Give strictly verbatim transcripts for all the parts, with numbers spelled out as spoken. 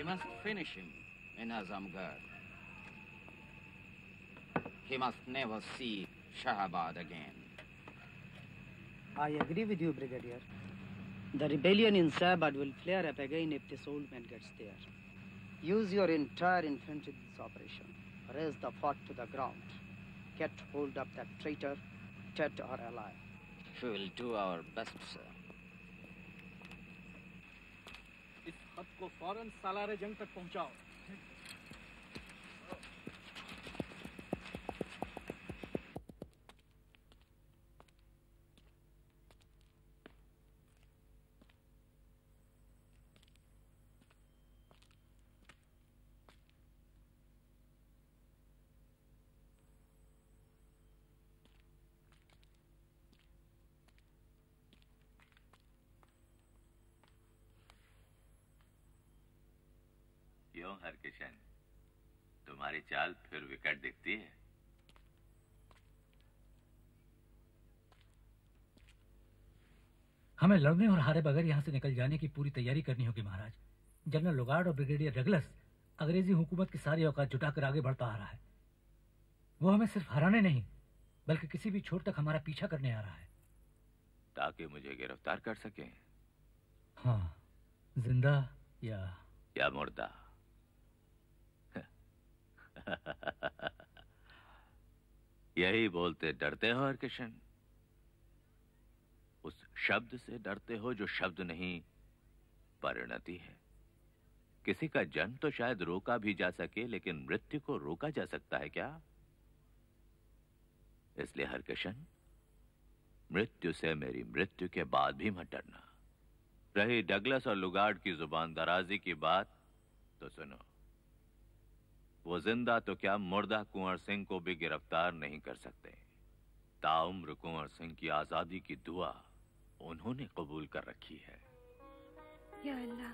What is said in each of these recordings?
must finish him in Azamgarh. He must never see Shahabad again. I agree with you, Brigadier. The rebellion in Shahabad will flare up again if this old man gets there. Use your entire infantry in this operation. Raise the fort to the ground. Get hold of that traitor, dead or alive. We will do our best, sir. इस खत को फौरन सालारे जंग तक पहुंचाओ. क्यों हरकिशन, तुम्हारी चाल फिर विकट दिखती है? हमें लड़ने और हारे बगैर यहाँ से निकल जाने की पूरी तैयारी करनी होगी महाराज। जनरल लुगार्ड और ब्रिगेडियर डगलस अंग्रेजी हुकूमत की सारी औकात जुटाकर आगे बढ़ता आ रहा है। वो हमें सिर्फ हराने नहीं बल्कि किसी भी छोर तक हमारा पीछा करने आ रहा है, ताकि मुझे गिरफ्तार कर सके। हाँ, जिंदा या या मुर्दा। यही बोलते डरते हो हरकिशन? उस शब्द से डरते हो जो शब्द नहीं, परिणति है। किसी का जन्म तो शायद रोका भी जा सके, लेकिन मृत्यु को रोका जा सकता है क्या? इसलिए हरकिशन, मृत्यु से मेरी मृत्यु के बाद भी मत डरना। रही डगलस और लुगार्ड की जुबान दराजी की बात, तो सुनो। वो जिंदा तो क्या, मुर्दा कुंवर सिंह को भी गिरफ्तार नहीं कर सकते। ताउम्र कुंवर सिंह की आजादी की दुआ उन्होंने कबूल कर रखी है। या अल्लाह।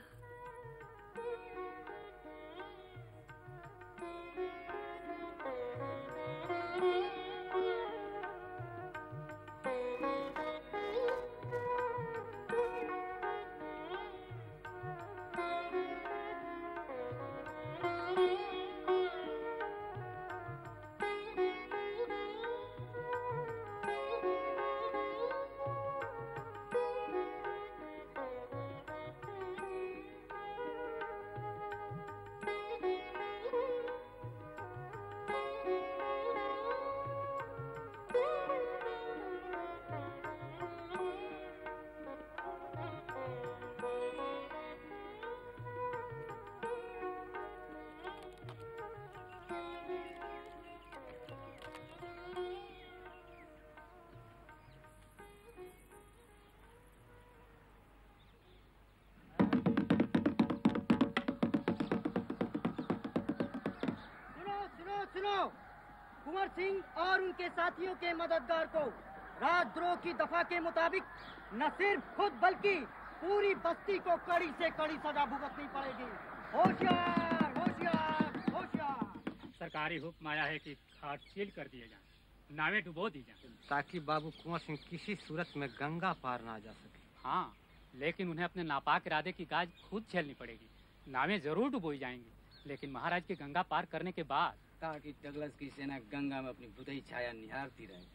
कुंवर सिंह और उनके साथियों के मददगार को राजद्रोह की दफा के मुताबिक न सिर्फ खुद बल्कि पूरी बस्ती को कड़ी से कड़ी सजा भुगतनी पड़ेगी। होशियार, होशियार, होशियार। सरकारी हुक्म आया है कि घाट सील कर दिए जाएं, नावें डुबो दी जाएं, ताकि बाबू कुंवर सिंह किसी सूरत में गंगा पार ना जा सके। हाँ, लेकिन उन्हें अपने नापाक इरादे की गाज खुद झेलनी पड़ेगी। नावें जरूर डुबोई जाएंगी, लेकिन महाराज के गंगा पार करने के बाद, ताकि डगलस की सेना गंगा में अपनी भुतई छाया निहारती रहे।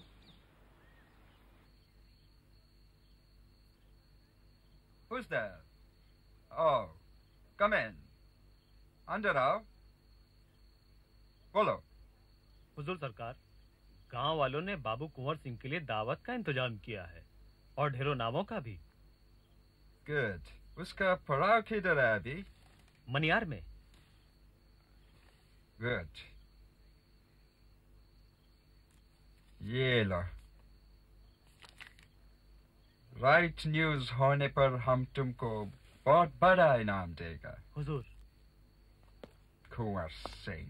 Who's there? Oh, come in. अंदर आओ। बोलो। हुजूर सरकार, गांव वालों ने बाबू कुंवर सिंह के लिए दावत का इंतजाम किया है और ढेरों नावों का भी। Good. उसका पड़ाव किधर है अभी? मनियार में। Good. ये लो। राइट न्यूज़ होने पर हम तुमको बहुत बड़ा इनाम देगा। हुजूर। कुंवर सिंह।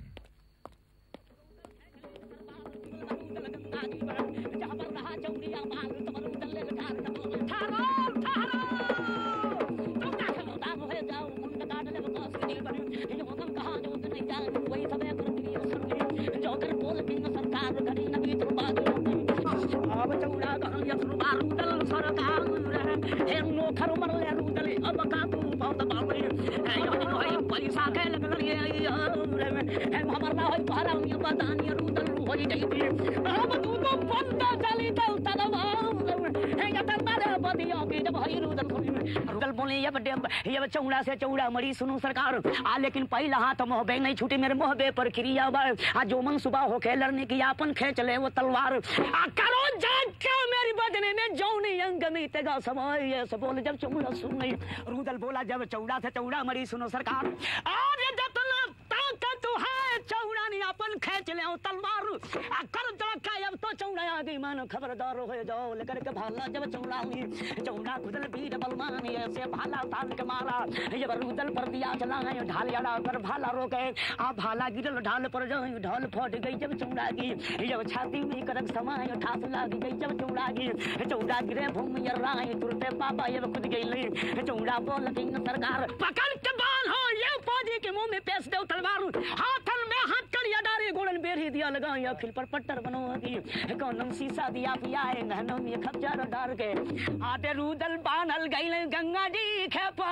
दिया है मरना होई पारा ये बतानी रुदल होई जाई अब तू तो बंदा चली तो तलवा है या तलवार बदियो के जब हई रुदल रुदल बोले ये बड़े ये चौड़ा से चौड़ा मरी सुनो सरकार आ लेकिन पहला हाथ मोहबे नहीं छूटे मेरे मोहबे पर क्रिया आ जो मन सुबह हो के लड़ने की अपन खेच ले वो तलवार आ करो जाग क्या मेरी बदने में जौनी अंग में तेगा समय ये सब बोल जब चौड़ा सुन नहीं रुदल बोला जब चौड़ा से चौड़ा मरी सुनो सरकार अरे जतना ताकत है चौड़ा नहीं अपन खेच ले तलवार आ कर दड़का अब तो चौड़ा आ गई मानो खबरदार हो जाओ लेकर के भाला जब चौड़ा हुई चौड़ा खुदल बीर बलमान ऐसे भाला तान के मारा ये रुदल पर दिया चला है ढाल याड़ा कर भाला रोके आ भाला गिरल ढाल पर जाई ढाल फट गई जब चौड़ा की जब छाती में करक समय ठास लाग गई जब चौड़ा की चौड़ा गिरे भूमि राय तुरते पापा ये खुद गई चौड़ा बोल कि सरकार पकड़ के बांध हो ये पौधे के मुंह में पेश दो तलवार हाथन में हाथ कड़िया डारे गोड़न बेरी दिया लगा या खिल पर पट्टर बनोगी कौनम शीशा दिया पिया है नहनों में खपचार डार के आटे रुदल बानल गई गंगा जी खेपा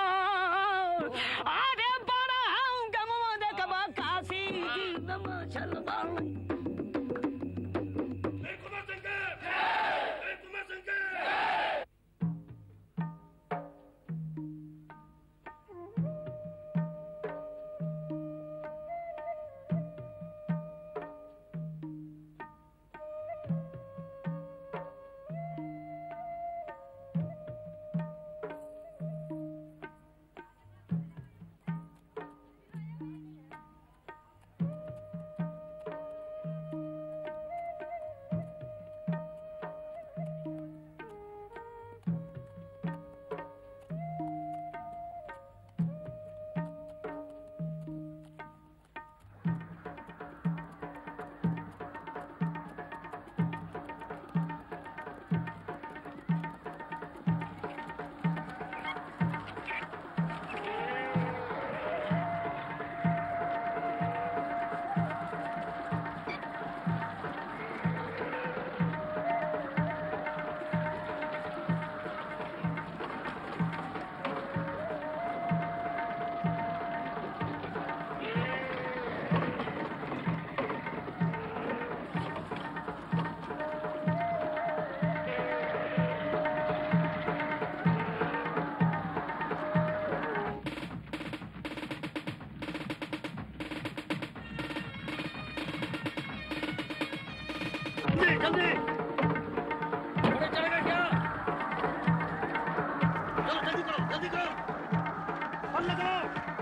आटे बड़ा हूं गमवा देखबा काशी जी नम चलबाल जल्दी घोड़े चढ़ गए क्या चलो जल्दी करो जल्दी करो फल लगाओ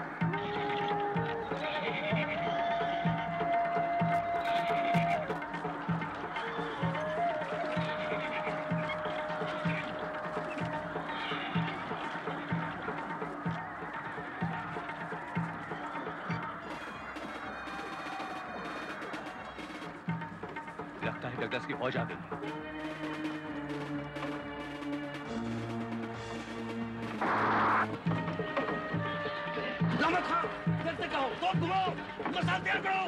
लगता है डगलस की फौज आ गई लम्हा खा इधर से कहो दो घुमाओ मसाल तैयार करो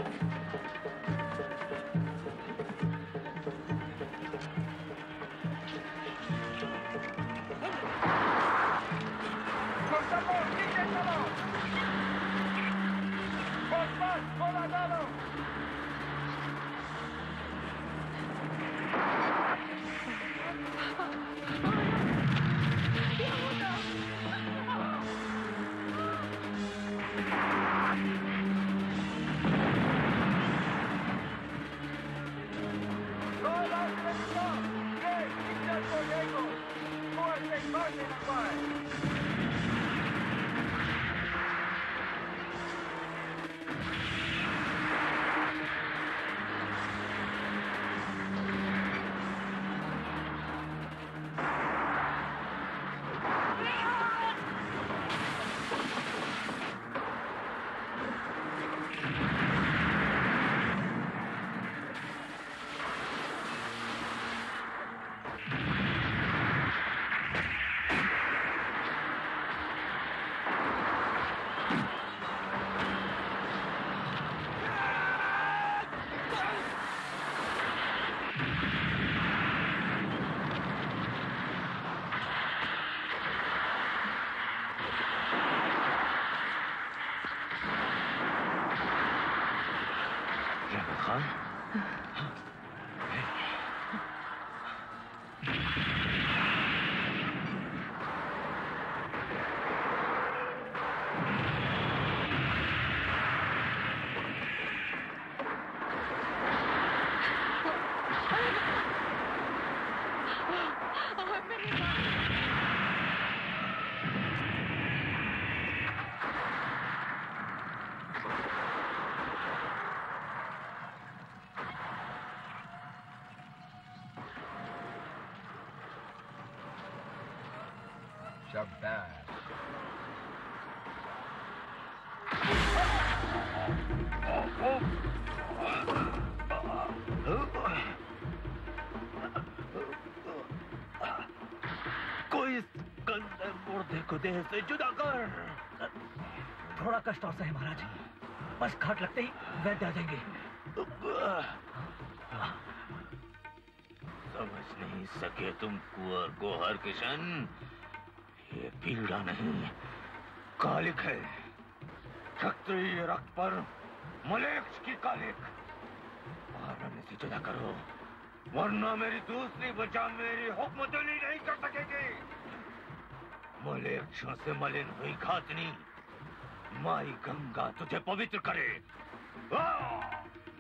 खान Shabazz. कोई इस गंदे मुर्दे को देह से जुदा कर। थोड़ा कष्ट और सहे महाराज, बस खाट लगते ही वैद्य आ जाएंगे। समझ नहीं सके तुम कुंवर गोहर किशन, ये पीड़ा नहीं कालिक है। क्षत्रिय रक्त पर मलेच्छ की कालिक। महारानी से जुदा करो, वरना मेरी दूसरी बचा मेरी हुक्मतुल्ली नहीं कर सकेगी। मलेच्छों से मलिन हुई घातनी माई गंगा तुझे पवित्र करे। आ!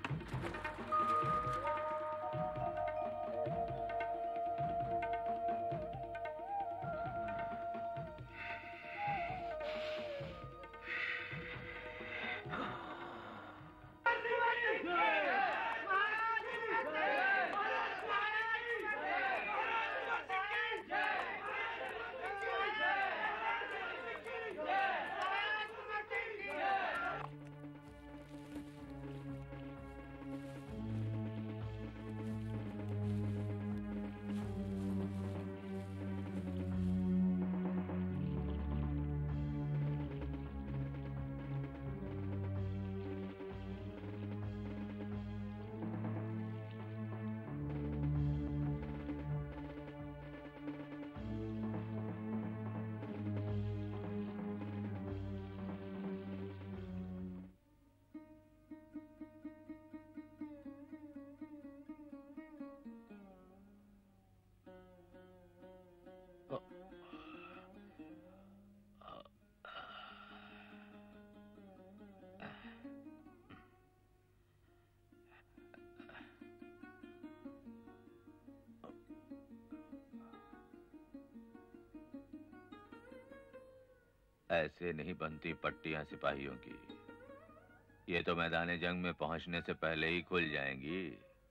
ऐसे नहीं बनती पट्टियां सिपाहियों की। ये तो मैदान जंग में पहुंचने से पहले ही खुल जाएंगी।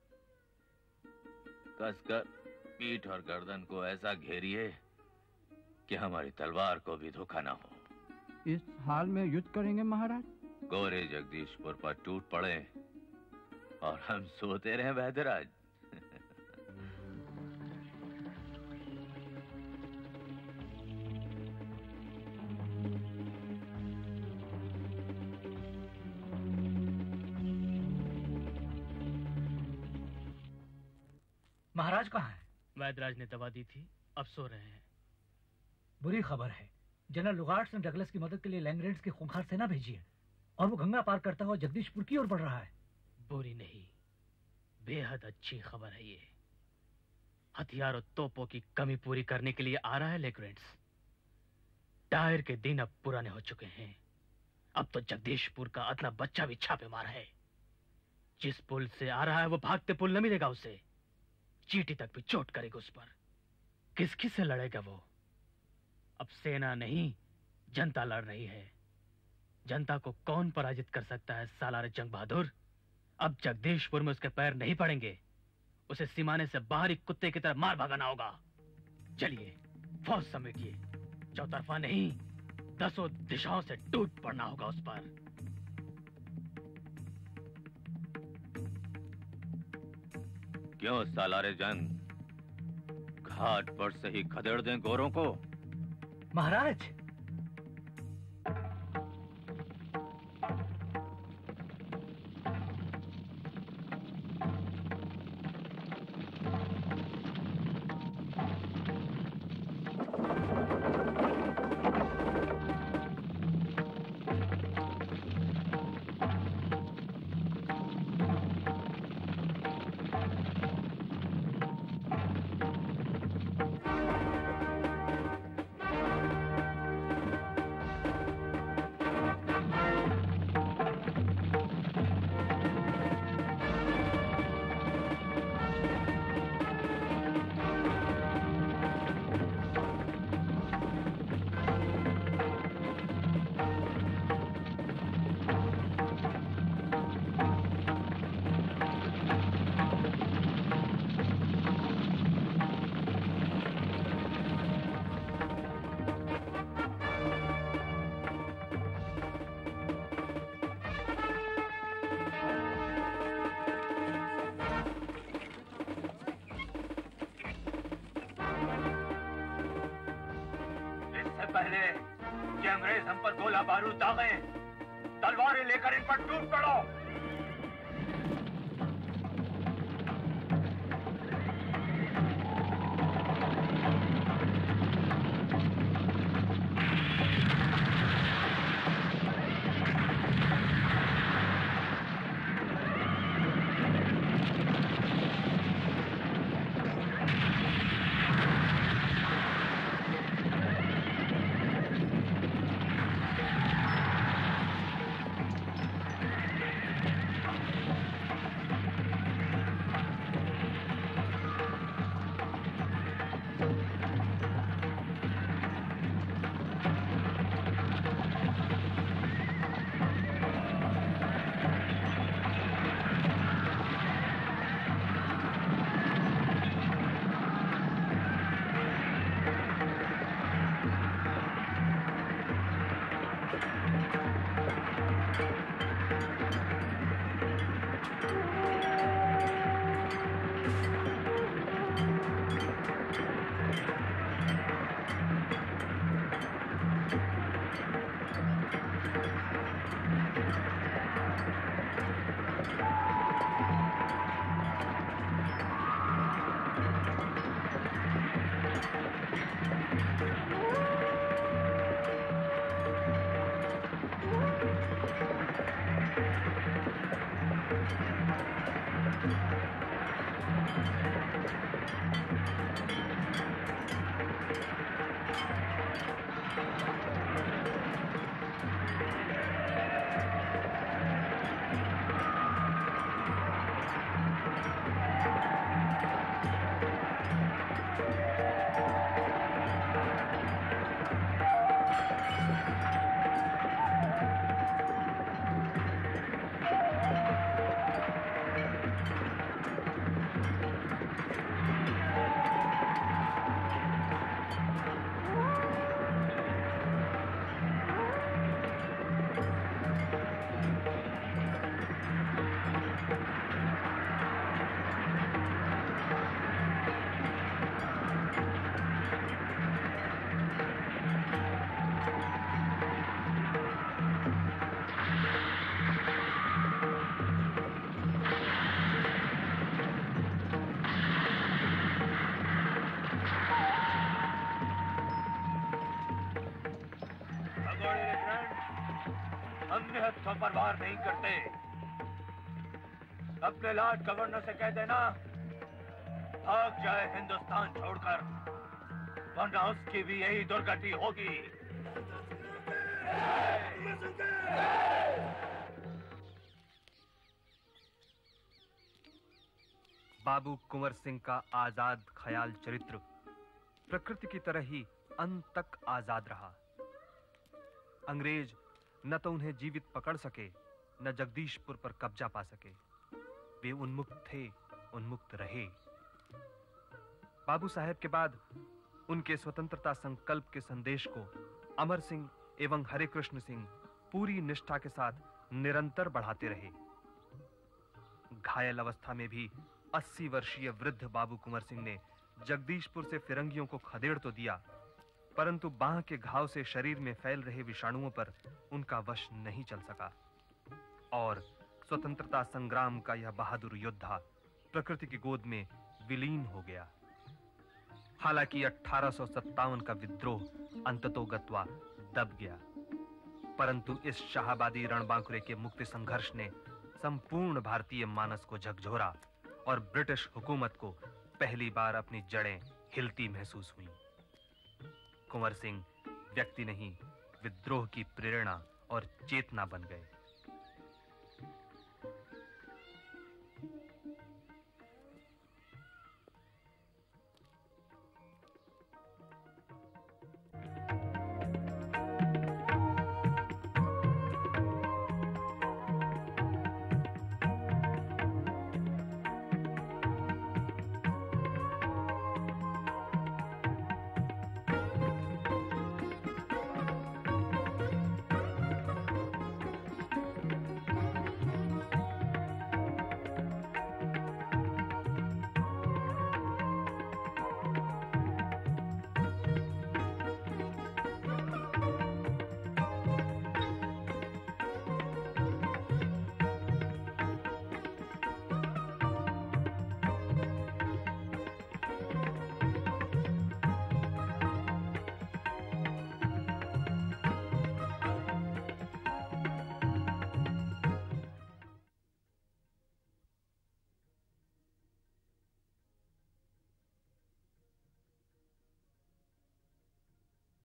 कसकर पीठ और गर्दन को ऐसा घेरिए कि हमारी तलवार को भी धोखा ना हो। इस हाल में युद्ध करेंगे महाराज? गोरे जगदीशपुर पर टूट पड़े और हम सोते रहे वैद्यराज। महाराज कहाँ है? वैद्यराज ने दवा दी थी, अब सो रहे हैं। बुरी खबर है, जनरल लुगार्ड्स ने डगलस की मदद के लिए लैंग्रेंड्स की खूंखार सेना भेजी है और वो गंगा पार करता हुआ जगदीशपुर की ओर बढ़ रहा है। बुरी नहीं, बेहद अच्छी खबर है ये। हथियार और तोपों की कमी पूरी करने के लिए आ रहा है लैंग्रेंड्स। टायर के दिन अब पुराने हो चुके हैं। अब तो जगदीशपुर का अदला बच्चा भी छापे मार है। जिस पुल से आ रहा है वो भागते पुल न मिलेगा उसे। चींटी तक भी चोट करेगा उस पर। किस किस से लड़ेगा वो? अब सेना नहीं, जनता लड़ रही है। जनता को कौन पराजित कर सकता है सालारे जंग बहादुर? अब जगदीशपुर में उसके पैर नहीं पड़ेंगे। उसे सीमाने से बाहर ही कुत्ते की तरह मार भगाना होगा। चलिए फौज समेटिए, चौतरफा नहीं दसों दिशाओं से टूट पड़ना होगा उस पर। क्यों सालारे जंग, घाट पर से ही खदेड़ दें गोरों को? महाराज, गोला बारूद दागे, तलवारें लेकर इन पर टूट पड़ो। हमने हथों पर वार नहीं करते। अपने लॉर्ड गवर्नर से कह देना भाग जाए हिंदुस्तान छोड़कर, वरना उसकी भी यही दुर्गति होगी। बाबू कुंवर सिंह का आजाद ख्याल चरित्र प्रकृति की तरह ही अंत तक आजाद रहा। अंग्रेज न तो उन्हें जीवित पकड़ सके, न जगदीशपुर पर कब्जा पा सके। वे उन्मुक्त थे, उन्मुक्त रहे। बाबू साहेब के बाद उनके स्वतंत्रता संकल्प के संदेश को अमर सिंह एवं हरे कृष्ण सिंह पूरी निष्ठा के साथ निरंतर बढ़ाते रहे। घायल अवस्था में भी अस्सी वर्षीय वृद्ध बाबू कुंवर सिंह ने जगदीशपुर से फिरंगियों को खदेड़ तो दिया, परंतु बांह के घाव से शरीर में फैल रहे विषाणुओं पर उनका वश नहीं चल सका और स्वतंत्रता संग्राम का यह बहादुर योद्धा प्रकृति की गोद में विलीन हो गया। हालांकि अठारह सौ सत्तावन का विद्रोह अंततोगत्वा दब गया, परंतु इस शाहबादी रणबांकुरे के मुक्ति संघर्ष ने संपूर्ण भारतीय मानस को झकझोरा और ब्रिटिश हुकूमत को पहली बार अपनी जड़ें हिलती महसूस हुई। कुंवर सिंह व्यक्ति नहीं, विद्रोह की प्रेरणा और चेतना बन गए।